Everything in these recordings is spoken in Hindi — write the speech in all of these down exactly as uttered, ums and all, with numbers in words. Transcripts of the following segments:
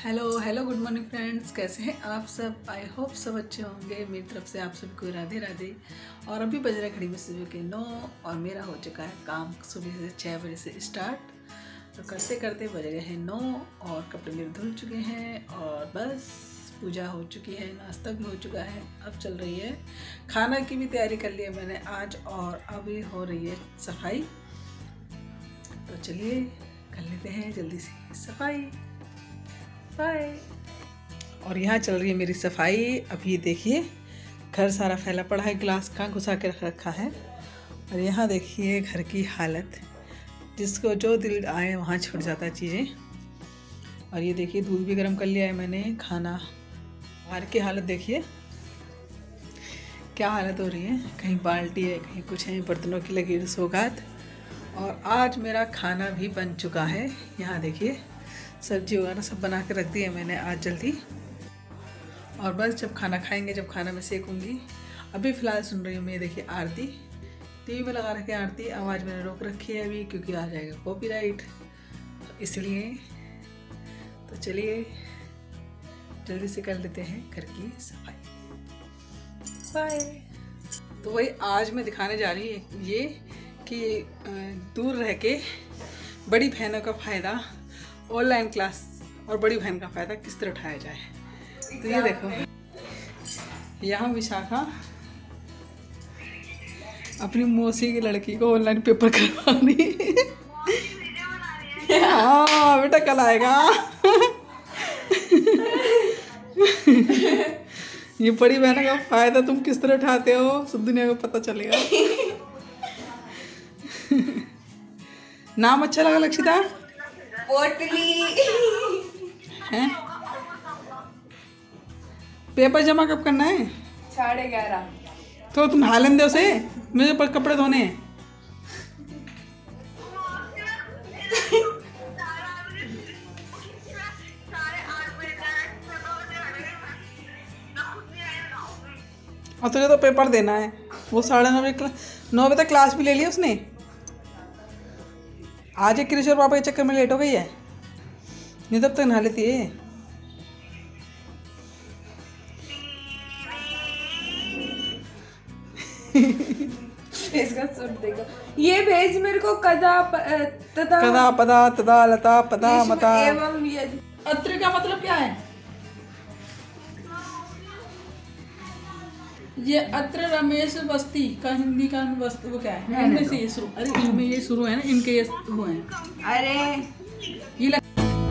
Hello hello good morning friends, कैसे हैं आप सब। आई होप सब अच्छे होंगे। मेरी तरफ से आप सबको राधे राधे। और अभी बज रहा है घड़ी में सुबह के नौ और मेरा हो चुका है काम सुबह से छः बजे से स्टार्ट। तो करते करते बज रहे हैं नौ और कपड़े मेरे धुल चुके हैं और बस पूजा हो चुकी है, नाश्ता भी हो चुका है। अब चल रही है खाना की भी तैयारी कर ली है मैंने आज और अभी हो रही है सफाई। तो चलिए कर लेते हैं जल्दी से सफाई। बाय। और यहाँ चल रही है मेरी सफाई। अब ये देखिए घर सारा फैला पड़ा है, ग्लास का घुसा के रख रखा है। और यहाँ देखिए घर की हालत, जिसको जो दिल आए वहाँ छूट जाता है चीज़ें। और ये देखिए दूध भी गर्म कर लिया है मैंने। खाना बाहर की हालत देखिए क्या हालत हो रही है, कहीं बाल्टी है कहीं कुछ है, बर्तनों की लगी सौगात। और आज मेरा खाना भी बन चुका है। यहाँ देखिए सब्जी वगैरह सब बना के रख दी है मैंने आज जल्दी। और बस जब खाना खाएंगे, जब खाना मैं सेकूंगी। अभी फ़िलहाल सुन रही हूँ मैं, देखिए आरती टीवी में लगा रखे आरती। आवाज़ मैंने रोक रखी है अभी क्योंकि आ जाएगा कॉपीराइट, इसलिए। तो चलिए जल्दी से कर लेते हैं घर की सफाई। बाय। तो वही आज मैं दिखाने जा रही हूँ ये कि दूर रह के बड़ी बहनों का फ़ायदा, ऑनलाइन क्लास और बड़ी बहन का फ़ायदा किस तरह उठाया जाए। तो ये देखो यहाँ विशाखा अपनी मौसी की लड़की को ऑनलाइन पेपर करवानी। हाँ बेटा कल आएगा। ये बड़ी बहन का फ़ायदा तुम किस तरह उठाते हो सब दुनिया को पता चलेगा। नाम अच्छा लगा लक्षिता? पोटली हैं? पेपर जमा कब करना है? साढ़े ग्यारह। तो तुम हालन दे उसे, मुझे पर कपड़े धोने हैं। और तुझे तो पेपर देना है। वो साढ़े नौ बजे नौ बजे तक क्लास भी ले ली उसने। आज एक किशोर पापा के चक्कर में लेट हो गई है, नहीं तब तक नहा लेती है। इसका सुर देखो, ये भेज मेरे को कदा प- तदा कदा पदा तदा लता पदा इसमें मता। एवं यदि। अत्र का मतलब क्या है? ये अत्र रमेश बस्ती का हिंदी का वस्तु वो क्या है? इनमें से ये शुरू, अरे इनमें ये शुरू है ना, इनके ये वो हैं। अरे ये लग...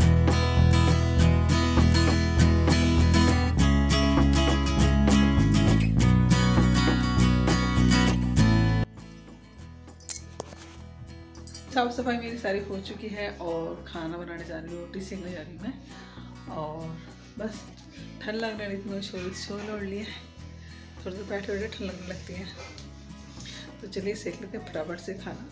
साफ सफाई मेरी सारी हो चुकी है और खाना बनाने जा रही हूँ, रोटी सेकने जा रही हूँ मैं। और बस ठंड लगने लगी थी, मैं शोर शोर ओढ़ लिया है, थोड़ी देर बैठे बैठे ठंड लगने लगती है। तो चलिए सेक लेते हैं फटाफट से खाना।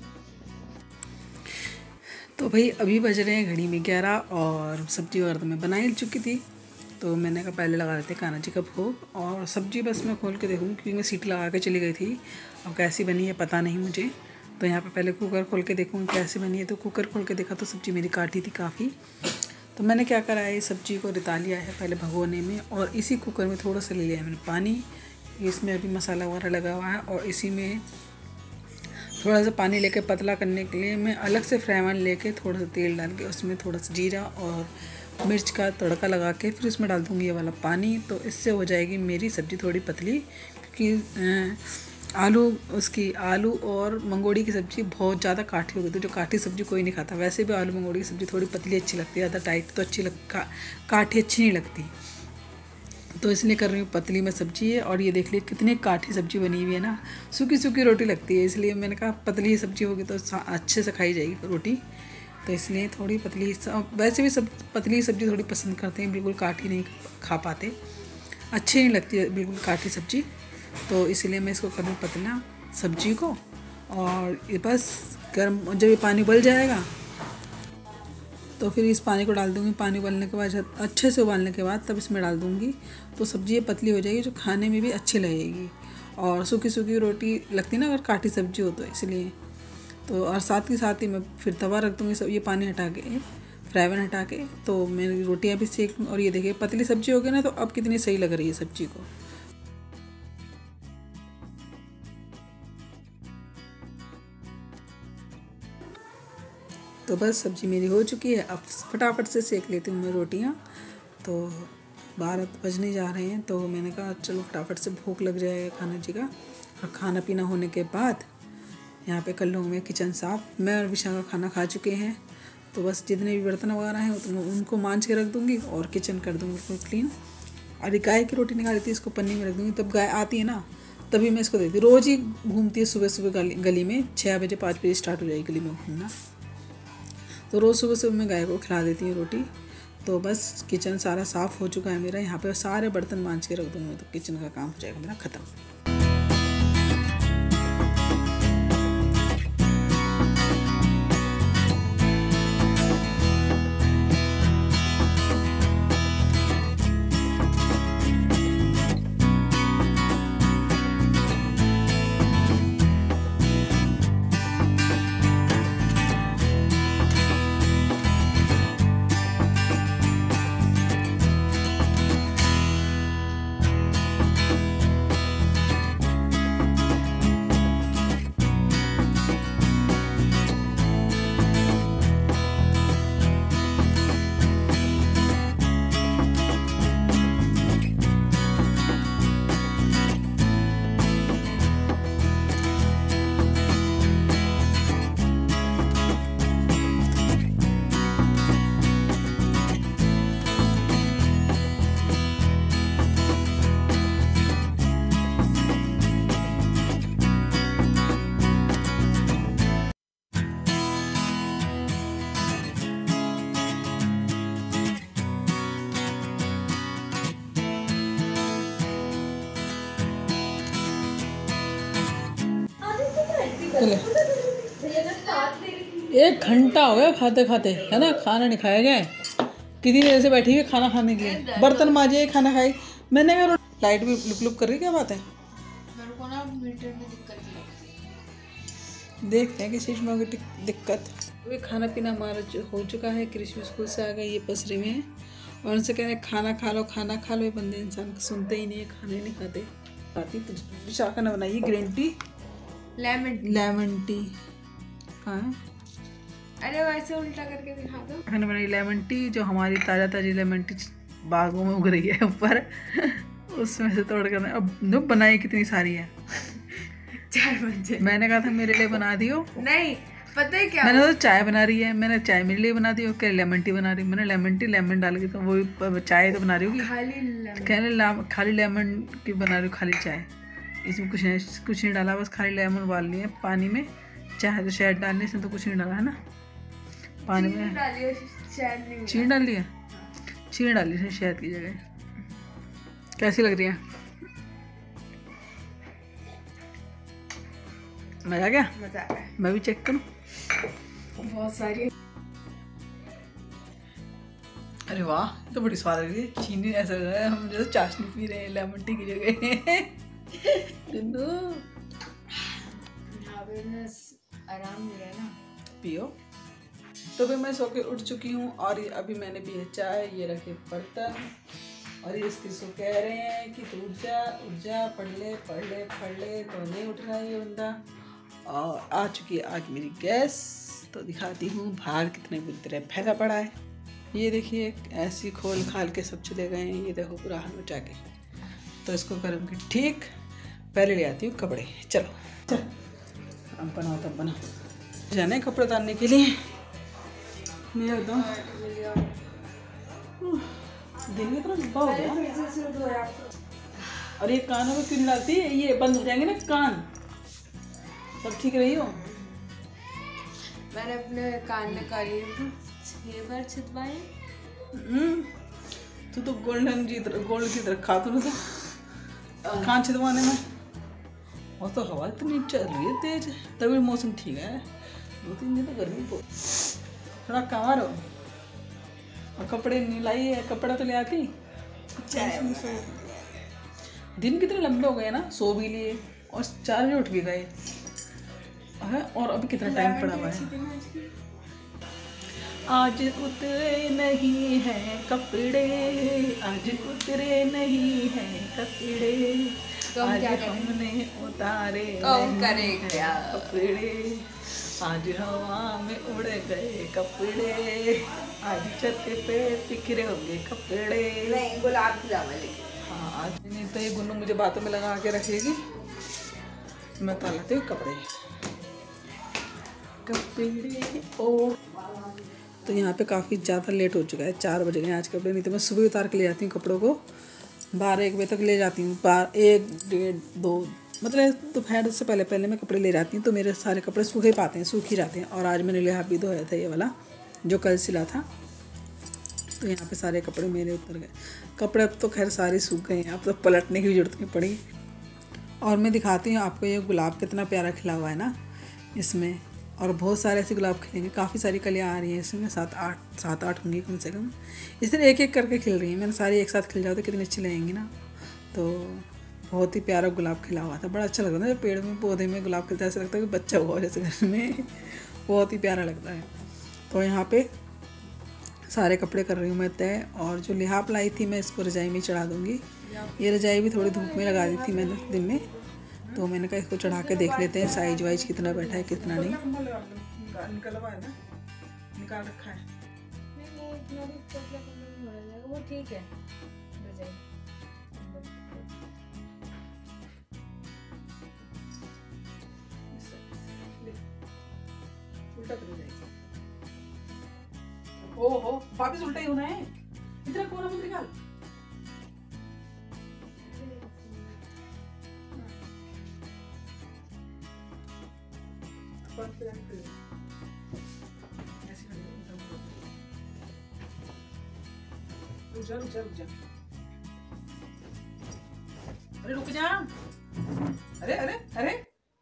तो भाई अभी बज रहे हैं घड़ी में ग्यारह और सब्जी वगैरह तो मैं बना ही चुकी थी। तो मैंने कहा पहले लगा देते कान्हा जी का भोग। और सब्जी बस मैं खोल के देखूँ क्योंकि मैं सीटी लगा के चली गई थी। अब कैसी बनी है पता नहीं मुझे। तो यहाँ पे पहले कुकर खोल के देखूँ कैसे बनी है। तो कुकर खोल के देखा तो सब्ज़ी मेरी काटी थी काफ़ी। तो मैंने क्या करा है, इस सब्ज़ी को रिता लिया है पहले भगोने में और इसी कुकर में थोड़ा सा ले लिया है मैंने पानी। इसमें अभी मसाला वगैरह लगा हुआ है और इसी में थोड़ा सा पानी लेके पतला करने के लिए मैं अलग से फ्राई पैन लेके थोड़ा सा तेल डाल के उसमें थोड़ा सा जीरा और मिर्च का तड़का लगा के फिर उसमें डाल दूँगी ये वाला पानी। तो इससे हो जाएगी मेरी सब्ज़ी थोड़ी पतली, क्योंकि आलू उसकी आलू और मंगोड़ी की सब्ज़ी बहुत ज़्यादा काठी हो गई। तो जो काठी सब्ज़ी कोई नहीं खाता। वैसे भी आलू मंगोड़ी की सब्ज़ी थोड़ी पतली अच्छी लगती है, ज़्यादा टाइट तो अच्छी लग का, काठी अच्छी नहीं लगती। तो इसलिए कर रही हूँ पतली में सब्ज़ी है। और ये देख लीजिए कितनी काठी सब्ज़ी बनी हुई है ना, सूखी सूखी रोटी लगती है। इसलिए मैंने कहा पतली सब्ज़ी होगी तो अच्छे से खाई जाएगी रोटी। तो इसलिए थोड़ी पतली, वैसे भी सब पतली सब्ज़ी थोड़ी पसंद करते हैं, बिल्कुल काठी नहीं खा पाते, अच्छी नहीं लगती है बिल्कुल काठी सब्ज़ी। तो इसलिए मैं इसको कर रही हूँ पतला सब्ज़ी को। और ये बस गर्म जब ये पानी उबल जाएगा तो फिर इस पानी को डाल दूँगी। पानी उबलने के बाद अच्छे से उबालने के बाद तब इसमें डाल दूँगी। तो सब्ज़ी ये पतली हो जाएगी, जो खाने में भी अच्छी लगेगी। और सूखी सूखी रोटी लगती है ना अगर काठी सब्ज़ी हो तो, इसलिए। तो और साथ ही साथ ही मैं फिर तवा रख दूँगी सब ये पानी हटा के। फ्राई पैन हटा के। तो मैं रोटियां भी सेक लूँ। और ये देखिए पतली सब्जी हो गई ना, तो अब कितनी सही लग रही है सब्जी को। तो बस सब्जी मेरी हो चुकी है। अब फटाफट से सेक लेती हूँ मैं रोटियाँ। तो बारह बजने जा रहे हैं, तो मैंने कहा चलो फटाफट से, भूख लग जाएगा खाना जी का। और खाना पीना होने के बाद यहाँ पे कर लूँगी मैं किचन साफ़। मैं और विशाखा खाना खा चुके हैं, तो बस जितने भी बर्तन वगैरह हैं उतने उनको मांझ के रख दूँगी और किचन कर दूँगी बिल्कुल क्लीन। और गाय की रोटी निकाली थी, इसको पन्नी में रख दूँगी। तब गाय आती है ना, तभी मैं इसको देती हूँ। रोज़ ही घूमती है सुबह सुबह गली गली में। छः बजे पाँच बजे स्टार्ट हो जाएगी गली में घूमना। तो रोज़ सुबह सुबह मैं गाय को खिला देती हूँ रोटी। तो बस किचन सारा साफ़ हो चुका है मेरा। यहाँ पे सारे बर्तन मांझ के रख दूँगी, तो किचन का काम हो जाएगा मेरा ख़त्म। एक घंटा हो गया खाते खाते, है ना, खाना नहीं खाया गया। कितनी देर से बैठी हुई खाना खाने के लिए, बर्तन मांजे खाना खाई। मैंने कहा लाइट भी लुक लुक कर रही, क्या बात है? मेरे को ना मीटर में दिक्कत लगती है। देखते हैं किस चीज़ में होगी दिक्कत। अभी खाना पीना हमारा जो हो चुका है, कृष्ण स्कूल से आ गए, ये पसरे में है और उनसे कह रहे हैं खाना खा लो खाना खा लो। ये बंदे इंसान को सुनते ही नहीं है, खाने नहीं खाते। आती तो विशाखा ने बनाई है green tea, lemon lemon tea. हाँ, अरे वैसे उल्टा करके दिखा दो। मैंने बनाई लेमन टी, जो हमारी ताज़ा ताज़ी लेमन टी बागों में उग रही है ऊपर, उसमें से तोड़ कर। अब जो बनाई कितनी सारी है, चाय बन जाए। मैंने कहा था मेरे लिए बना दियो। नहीं पता है क्या, मैंने तो चाय बना रही है, मैंने चाय मेरे लिए बना दी। और क्या लेमन टी बना रही, मैंने लेमन टी लेमन डाल के, तो वो चाय तो बना रही होगी खाली लेमन। कहने खाली लेमन की बना रही हूँ, खाली चाय। इसमें कुछ नहीं कुछ नहीं डाला, बस खाली लेमन उबाल लिए पानी में। चाय तो शहद डालने से तो कुछ नहीं डाला है ना पानी में। चीनी डाल दिया, चीनी डाल दी शहद की जगह। कैसी लग रही है? मजा आ गया? मजा आ गया। मैं भी चेक करूँ। बहुत सारी। अरे वाह, तो बड़ी स्वाद लग रही है। चीनी ऐसा लग रहा है हम जैसे चाशनी पी रहे हैं लेमन टी की जगह। आराम मिला ना, पियो। तो भी मैं सो के उठ चुकी हूँ और अभी मैंने पी है चाय। ये रखे बर्तन और ये इसके सो कह रहे हैं कि तू उठ जा उठ जा, पढ़ ले पढ़ ले पढ़ ले, तो नहीं उठ रहा है ये बंदा। और आ चुकी है आज मेरी गैस, तो दिखाती हूँ बाहर कितने बुरी तरह फैला पड़ा है। ये देखिए ऐसी खोल खाल के सब चले गए हैं। ये देखो पूरा हाल मचा के, तो इसको करूँ कि ठीक पहले ले आती हूँ कपड़े। चलो चल अब बनाओ, तब बनाओ। जाना है कपड़े उतारने के लिए। मैं एकदम दिन में तो लंबा हो गया। और ये कानों में क्यों नहीं डालती है? ये बंद हो जाएंगे ना कान, सब ठीक रही हो। मैंने अपने कान में काली छह बार छिदवाए। तू तो गोल्डन जीत गोल्ड की तरह खा, तू ना तो कान छिदवाने में। और तो हवा इतनी चल रही है तेज, तभी मौसम ठीक है। दो तीन दिन तो गर्मी बहुत, थोड़ा कवर हो। और कपड़े नहीं लाई है, कपड़ा तो ले आती। दिन कितने लंबे हो गए ना, सो भी लिए और चार बजे उठ भी गए हैं। और अभी कितना टाइम पड़ा हुआ है। आज उतरे नहीं हैं कपड़े, आज उतरे नहीं हैं कपड़े, तो हम आज क्या करें? हमने उतारे कौन नहीं करे हैं क्या? कपड़े, आज हवा में उड़ गए कपड़े, आज छत पे बिखरे होंगे कपड़े। नहीं, गुलाब जामुन लेके। हाँ, आज नहीं तो ये गुन्नू मुझे बातों में लगा के रखेगी, मैं उतार लेती हूँ कपड़े कपड़े ओ। तो यहाँ पे काफ़ी ज़्यादा लेट हो चुका है, चार बज गए आज कपड़े, नहीं तो मैं सुबह उतार के ले जाती हूँ कपड़ों को, बारह एक बजे तक ले जाती हूँ, बारह एक डेढ़ दो मतलब दोपहर से पहले पहले मैं कपड़े ले जाती हूँ, तो मेरे सारे कपड़े सूख ही पाते हैं, सूख ही जाते हैं। और आज मैंने लिहाफ भी धोया था, ये वाला जो कल सिला था, तो यहाँ पे सारे कपड़े मेरे उतर गए। कपड़े अब तो खैर सारे सूख गए हैं, अब तो पलटने की जरूरत नहीं पड़ी। और मैं दिखाती हूँ आपको ये गुलाब कितना प्यारा खिला हुआ है ना इसमें, और बहुत सारे ऐसे गुलाब खिलेंगे, काफ़ी सारी कलियाँ आ रही हैं इसमें, सात आठ सात आठ होंगी कम से कम। इस तरह एक एक करके खिल रही हैं, मैंने सारी एक साथ खिल जाओ तो कितनी अच्छी लगेंगी ना। तो बहुत ही प्यारा गुलाब खिला हुआ था, बड़ा अच्छा लगता है जब पेड़ में पौधे में गुलाब खिलता है, ऐसा लगता है कि बच्चा हुआ जैसे घर में, बहुत ही प्यारा लगता है। तो यहाँ पे सारे कपड़े कर रही हूँ मैं तय, और जो लिहाफ लाई थी मैं इसको रजाई में चढ़ा दूँगी। ये रजाई भी थोड़ी धूप में लगा दी थी मैंने दिन में, तो मैंने कहा इसको चढ़ा के देख लेते हैं साइज वाइज कितना बैठा है कितना नहीं। निकलवा है ना, निकाल रखा है। वो ठीक है। उल्टा कर जाएगी। ओहो, वापस उल्टा ही होना है, इतना कोना मत निकाल। रुक जा रुक जा रुक जा, अरे रुक जा, अरे अरे अरे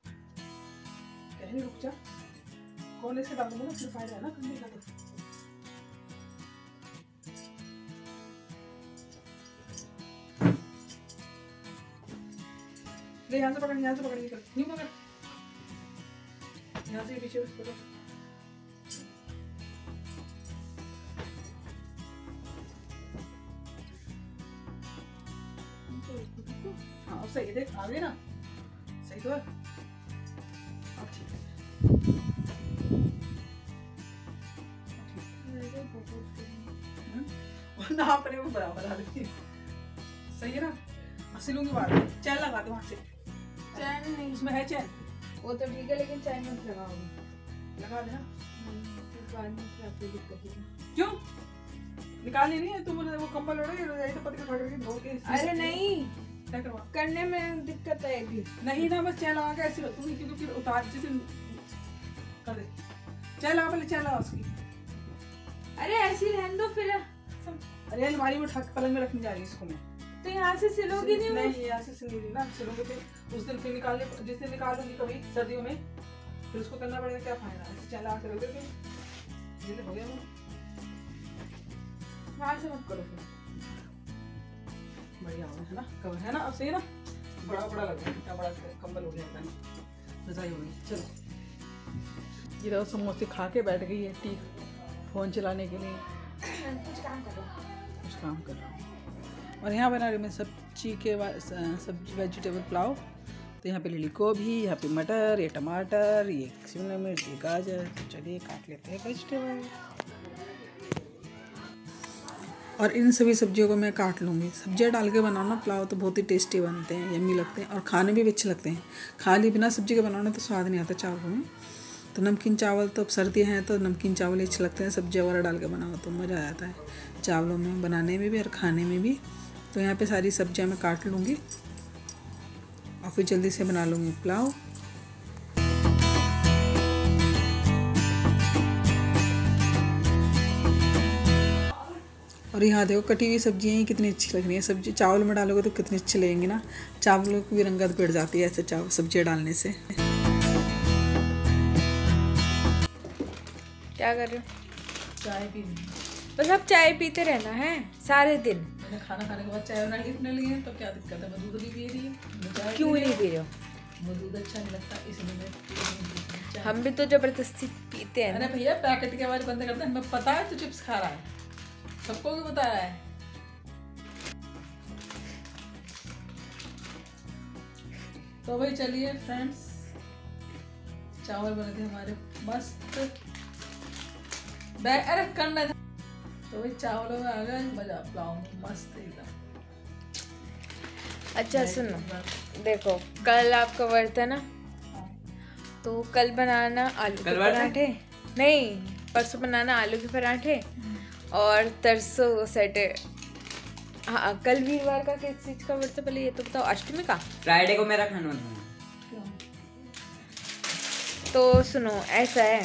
कहीं रुक जा, कौन इसके डालूंगा ना, फिर फायदा है ना करने का। ले यहाँ से पकड़, यहाँ से पकड़, निकल नहीं पकड़, यहाँ से पीछे पकड़। हाँ अब सही देख, आ गए ना, सही तो है अब, ठीक है। ना अपने को बराबर आ रही है, सही है ना। सिलूंगी बात, चैन लगा दो वहाँ से, चैन नहीं, उसमें है चैन, वो तो ठीक है, लेकिन चैन मत लगाओगे, लगा देना। बाद में फिर आपको दिक्कत है। क्यों निकालनी नहीं है, तुम वो कंबल ओढ़ो, ये तो पति को उठा के धो के। अरे नहीं, क्या करवा करने में दिक्कत आएगी। नहीं ना, बस चैन लगा के ऐसे रखूंगी, क्योंकि फिर उतार जैसे कर दे, चैन लगा, पहले चैन लगा उसकी। अरे ऐसी रहने दो फिर। अरे अलमारी में उठा के पलंग में रखने जा रही है इसको मैं, तो यहाँ से सिलोगी नहीं? नहीं यहाँ से सिलूंगी ना, सिलूंगी फिर उस दिन फिर निकालने, जिस दिन निकालूंगी कभी सर्दियों में, फिर उसको करना पड़ेगा, क्या फायदा है। ऐसे चैन लगा के रख दे, फिर हो गया वो, वहाँ से मत करो फिर। बढ़िया हो गया है ना, कवर है ना, अब सही ना, बड़ा बड़ा लग रहा है, इतना बड़ा कंबल हो गया था, रजाई हो गई। चलो ये तो समोसे खा के बैठ गई है टी फोन चलाने के लिए, कुछ काम करो, कुछ काम कर रहा हूँ। और यहाँ बना रही मैं सब्जी के सब्जी वेजिटेबल पुलाव। तो यहाँ पे ले ली गोभी, यहाँ पे मटर, ये टमाटर, ये शिमला मिर्च, ये गाजर। तो चलिए काट लेते हैं वेजिटेबल, और इन सभी सब्जियों को मैं काट लूँगी। सब्जियाँ डाल के बनाओ ना पुलाव तो बहुत ही टेस्टी बनते हैं, यम्मी लगते हैं, और खाने में भी अच्छे लगते हैं। खाली बिना सब्जी के बनाना तो स्वाद नहीं आता चावलों में। तो नमकीन चावल, तो अब सर्दियाँ हैं तो नमकीन चावल ही अच्छे लगते हैं, सब्जियाँ वगैरह डाल के बनाओ तो मज़ा आ जाता है चावलों में, बनाने में भी और खाने में भी। तो यहाँ पे सारी सब्जियाँ मैं काट लूँगी और फिर जल्दी से बना लूँगी पुलाव। और यहाँ देखो कटी हुई सब्जियाँ ही कितनी अच्छी लग रही हैं। सब्जी चावल में डालोगे तो कितनी अच्छी लगेंगी ना, चावलों की भी रंगत बढ़ जाती है ऐसे चावल सब्जियाँ डालने से। क्या कर रहे हो? चाय पी, बस अब चाय पीते रहना है सारे दिन। मैंने खाना खाने के बाद चाय बना ली अपने लिए, तो क्या दिक्कत है, मैं दूध नहीं पी रही हूँ। क्यों नहीं पी रहे हो? मुझे दूध अच्छा नहीं लगता, इसलिए मैं हम भी तो जबरदस्ती पीते हैं। अरे भैया पैकेट के आवाज बंद करते हैं, हमें पता है तू चिप्स खा रहा है, सबको भी बता रहा है। तो भाई चलिए फ्रेंड्स, चावल बन गए हमारे मस्त। अरे करना था तो भाई चावलों में आ गए मजा, पुलाव में मस्त एकदम। अच्छा सुनो, देखो कल आपका व्रत है ना, तो कल बनाना आलू के पराठे, नहीं परसों बनाना आलू के पराठे और तरसों सेटे। हाँ कल वीरवार का किस चीज का व्रत है पहले ये तो बताओ। अष्टमी का? फ्राइडे को मेरा खाना है। तो सुनो ऐसा है,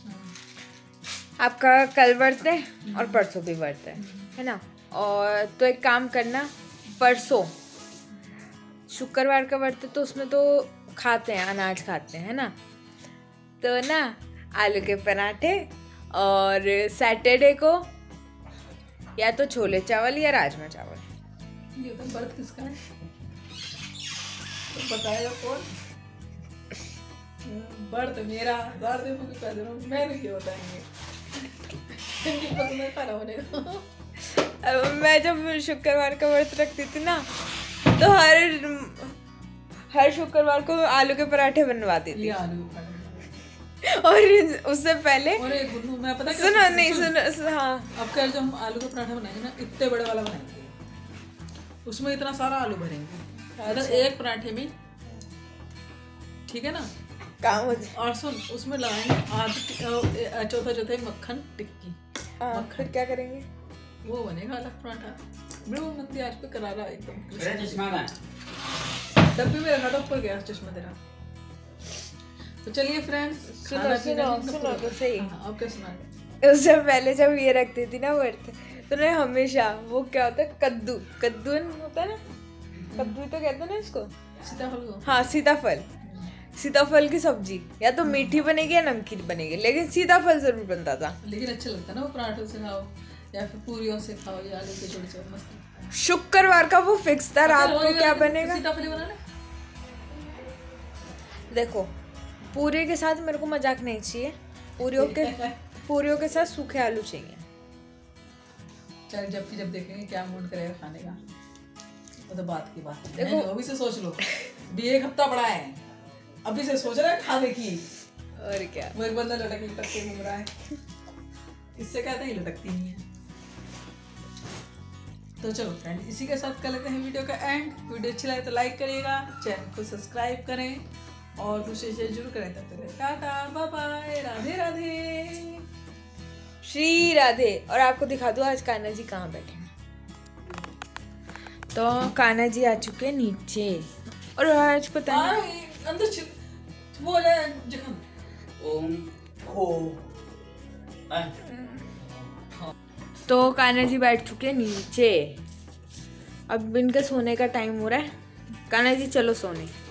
आपका कल व्रत है और परसों भी व्रत है, है ना। और तो एक काम करना, परसों शुक्रवार का व्रत है तो उसमें तो खाते हैं, अनाज खाते हैं, है ना। तो ना आलू के पराठे, और सैटरडे को या तो छोले चावल या राजमा चावल। ये तो व्रत किसका है तो बताएगा कौन? व्रत मेरा, हजार दिन को कह दे रहा हूँ, मैं नहीं क्यों बताएंगे। मैं खाना बनेगा। अब मैं जब शुक्रवार का व्रत रखती थी ना, तो हर हर शुक्रवार को आलू के पराठे बनवाती थी। आलू के पराठे और उससे पहले और एक गुन्नू मैं पता सुनो सुन, नहीं सुनो सुन, हाँ अब कल जो हम आलू का पराठा बनाएंगे ना, इतने बड़े वाला बनाएंगे, उसमें इतना सारा आलू भरेंगे। अगर एक पराठे में, ठीक है ना, काम हो जाए। और सुन उसमें लगाएंगे आधी चौथा चौथा मक्खन टिक्की। फिर क्या करेंगे? वो बनेगा अलग पराठा, बिल्कुल मंदी आज पे करारा एकदम। मेरा चश्मा कहाँ डब्बी में रखा था ऊपर गया चश्मा तेरा। तो चलिए फ्रेंड्स, सुनो सुनो सुनो तो सही। अब क्या सुना? उससे पहले जब ये रखती थी ना व्रत, तो ना हमेशा वो क्या होता है, कद्दू कद्दू होता है ना, कद्दू तो कहते हैं ना इसको, सीताफल को। हाँ सीताफल, सीताफल की सब्जी या तो मीठी बनेगी या नमकीन बनेगी, लेकिन सीताफल जरूर बनता था। लेकिन अच्छा लगता है ना वो, पराठों से खाओ या फिर पूरियों से खाओ या आलू के जोड़े से, मस्त। शुक्रवार का वो फिक्स था, रात को क्या बनेगा। सीताफल बना ले। देखो पूरी के साथ मेरे को मजाक नहीं चाहिए, पूरियों के पूरियों के साथ सूखे आलू चाहिए। चल जब की जब देखेंगे क्या मूड करेगा खाने का, वो तो बात की बात है। देखो अभी से सोच लो, भी एक हफ्ता पड़ा है, अभी से सोच रहा है खाने की। और क्या, वो एक बंदा लटक लटक के घूम रहा है, इससे कहते हैं लटकती नहीं है। तो चलो फ्रेंड, इसी के साथ कर लेते हैं वीडियो का एंड। वीडियो अच्छी लगे तो लाइक करिएगा, चैनल को सब्सक्राइब करें और दूसरे शेयर जरूर करें। तब तक tata bye bye, Radhe Radhe, Shri Radhe. और आपको दिखा दूँ आज कान्हा जी कहाँ बैठे हैं। तो कान्हा जी आ चुके हैं नीचे, और आज पता नहीं अंदर छिप वो हो जाए जखम। ओम हो। तो कान्हा जी बैठ चुके हैं नीचे, अब इनका सोने का टाइम हो रहा है। कान्हा जी चलो सोने।